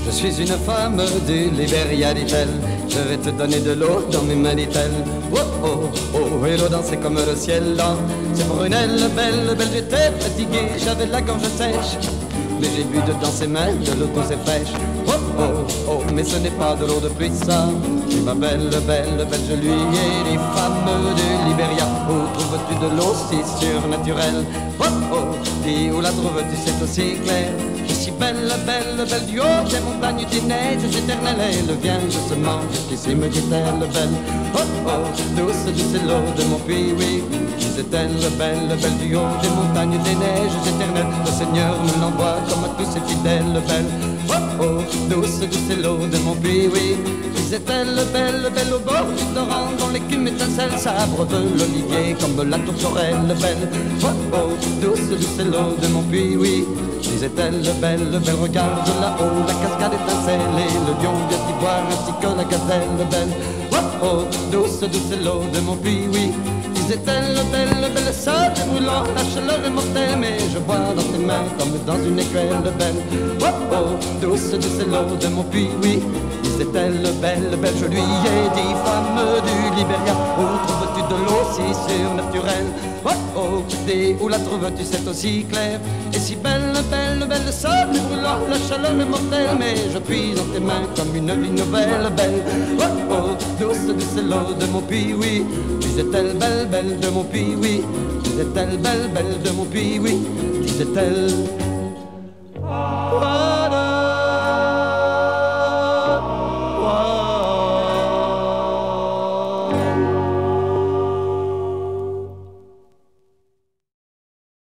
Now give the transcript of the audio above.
Je suis une femme du Libéria, dit-elle. Je vais te donner de l'eau dans mes mains, dit-elle. Oh, oh, oh, et l'eau dansait comme le ciel là. C'est Brunelle, belle, belle, j'étais fatiguée, j'avais la gorge sèche. Mais j'ai bu dedans ses mains de l'eau douce et fraîche. Oh, oh, oh, mais ce n'est pas de l'eau de pluie ça. C'est ma belle, belle, belle, je lui ai dit, femme du Libéria, où trouves-tu de l'eau si surnaturelle? Oh, oh, dis où la trouves-tu, c'est aussi clair. Je suis belle, belle, belle du haut des montagnes des neiges éternelles. Elle vient doucement jusqu'ici, me dit-elle belle. Oh, oh, douce, douce est l'eau de mon puits, oui. Disait-elle belle, belle du haut des montagnes des neiges éternelles. Le Seigneur nous l'envoie comme à tous ses fidèles belles. Oh, oh, douce, douce est l'eau de mon puits, oui. Disait-elle belle, belle au bord du torrent, dont l'écume étincelle sabre de l'olivier comme la tourterelle belle. Oh, oh, douce, douce est l'eau de mon puits, oui. Disait-elle belle, belle, regarde là-haut, la cascade étincelle et le lion vient d'y boire ainsi que la gazelle belle. Oh, oh, douce, douce est l'eau de mon puits, oui. Disait-elle belle, belle, ça brûlant, la chaleur est mortelle, mais je bois dans tes mains comme dans une écuelle belle. Oh, oh, douce, douce est l'eau de mon puits, oui. Disait-elle belle, belle, je lui ai dit, femme du Libéria, où trouves-tu de l'eau si surnaturelle? Oh, oh, dis où la trouves-tu, c'est aussi clair. Et si belle, belle, belle, ça brûlant, la chaleur est mortelle, mais je puis dans tes mains comme une vie nouvelle belle. Oh, oh, douce, douce est l'eau de mon puits, oui. Disait-elle belle, belle de mon puits, oui. Disait-elle belle, belle de mon puits, oui. Disait-elle... Oh,